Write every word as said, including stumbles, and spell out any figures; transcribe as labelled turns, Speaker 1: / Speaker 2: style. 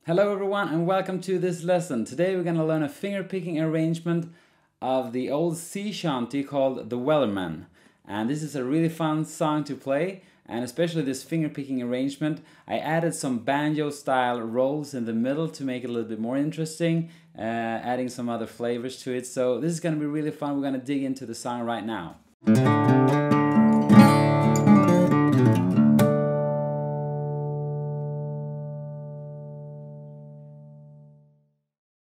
Speaker 1: Hello everyone and welcome to this lesson. Today we're going to learn a finger-picking arrangement of the old sea shanty called the Wellerman. And this is a really fun song to play, and especially this finger-picking arrangement. I added some banjo-style rolls in the middle to make it a little bit more interesting, uh, adding some other flavors to it. So this is going to be really fun. We're going to dig into the song right now.